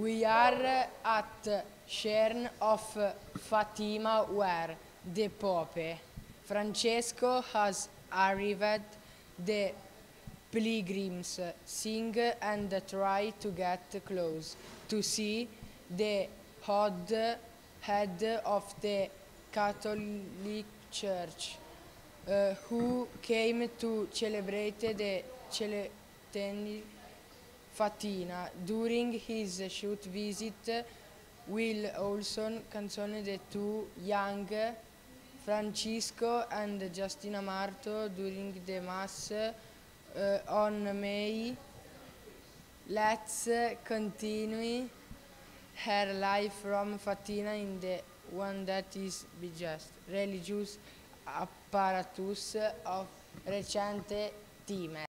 We are at Shrine of Fatima where the Pope Francesco has arrived. The pilgrims sing and try to get close to see the head of the Catholic Church, who came to celebrate the Celestine Fatina. During his short visit, Will also console the two young Francisco and Justina Marto during the Mass on May. Let's continue her life from Fatina in the one that is biggest religious apparatus of recent time.